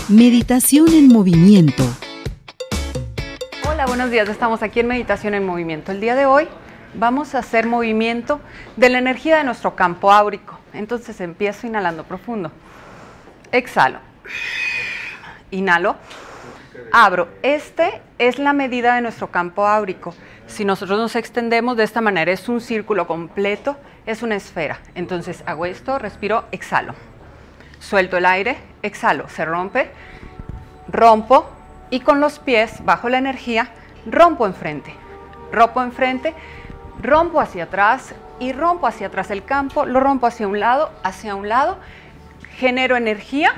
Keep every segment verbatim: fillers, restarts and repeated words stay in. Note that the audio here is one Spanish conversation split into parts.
Meditación en movimiento. Hola, buenos días. Estamos aquí en Meditación en Movimiento. El día de hoy vamos a hacer movimiento de la energía de nuestro campo áurico. Entonces empiezo inhalando profundo. Exhalo. Inhalo. Abro. Este es la medida de nuestro campo áurico. Si nosotros nos extendemos de esta manera, es un círculo completo, es una esfera. Entonces hago esto, respiro, exhalo. Suelto el aire, exhalo, se rompe, rompo y con los pies, bajo la energía, rompo enfrente. Rompo enfrente, rompo hacia atrás y rompo hacia atrás el campo, lo rompo hacia un lado, hacia un lado, genero energía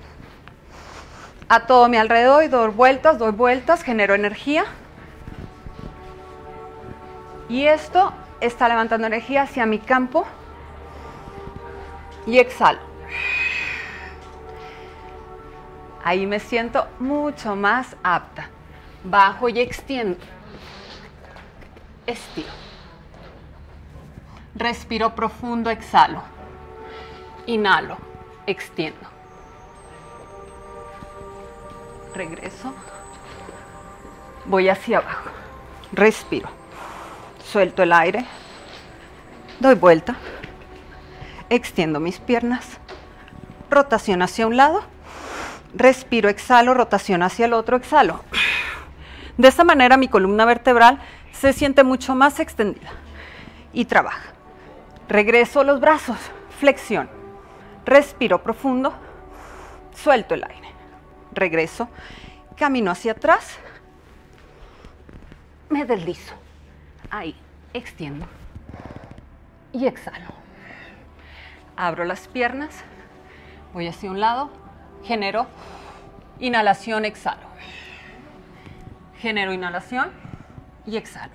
a todo mi alrededor y doy vueltas, doy vueltas, genero energía. Y esto está levantando energía hacia mi campo y exhalo. Ahí me siento mucho más apta. Bajo y extiendo. Estiro. Respiro profundo, exhalo. Inhalo, extiendo. Regreso. Voy hacia abajo. Respiro. Suelto el aire. Doy vuelta. Extiendo mis piernas. Rotación hacia un lado. Respiro, exhalo, rotación hacia el otro, exhalo. De esta manera mi columna vertebral se siente mucho más extendida y trabaja. Regreso los brazos, flexión. Respiro profundo, suelto el aire. Regreso, camino hacia atrás, me deslizo. Ahí, extiendo y exhalo. Abro las piernas, voy hacia un lado. Genero inhalación, exhalo. Genero inhalación y exhalo.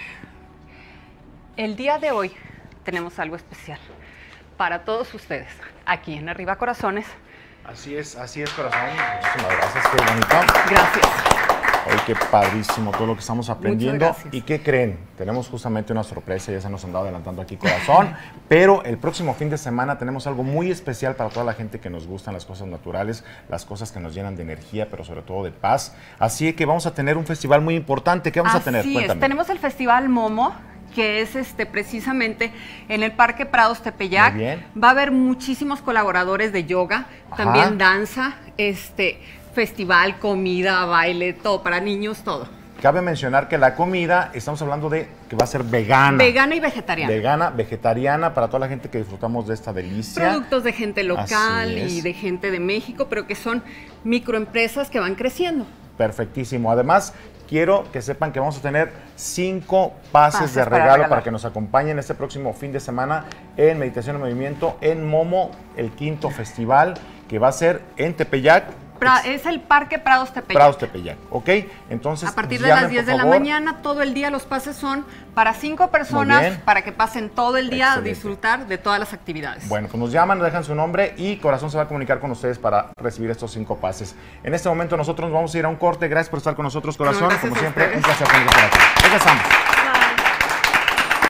El día de hoy tenemos algo especial para todos ustedes aquí en Arriba Corazones. Así es, así es, corazón. Muchísimas gracias, qué bonito. Gracias. Hoy qué padrísimo todo lo que estamos aprendiendo. Muchas gracias. ¿Y qué creen? Tenemos justamente una sorpresa, ya se nos han dado adelantando aquí, corazón. Pero el próximo fin de semana tenemos algo muy especial para toda la gente que nos gustan las cosas naturales, las cosas que nos llenan de energía, pero sobre todo de paz. Así que vamos a tener un festival muy importante. ¿Qué vamos Así a tener? es. Cuéntame. Tenemos el Festival Momo, que es este precisamente en el Parque Prados Tepeyac. Muy bien. Va a haber muchísimos colaboradores de yoga, Ajá. también danza, este festival, comida, baile, todo para niños, todo. Cabe mencionar que la comida, estamos hablando de que va a ser vegana. Vegana y vegetariana. Vegana, vegetariana, para toda la gente que disfrutamos de esta delicia. Productos de gente local y de gente de México, pero que son microempresas que van creciendo. Perfectísimo. Además, quiero que sepan que vamos a tener cinco pases, Pases de para regalo para, regalar. que nos acompañen este próximo fin de semana en Meditación en Movimiento en Momo, el quinto festival que va a ser en Tepeyac. Pra, es el Parque Prados Tepeyac. Prados Tepeyac, ¿ok? Entonces, a partir de llamen, las diez por de la favor. mañana, todo el día los pases son para cinco Muy personas, bien. para que pasen todo el día Excelente. a disfrutar de todas las actividades. Bueno, pues nos llaman, nos dejan su nombre y Corazón se va a comunicar con ustedes para recibir estos cinco pases. En este momento nosotros nos vamos a ir a un corte. Gracias por estar con nosotros, Corazón. Gracias Como a siempre, ustedes. un placer tenerlo por aquí. Regresamos.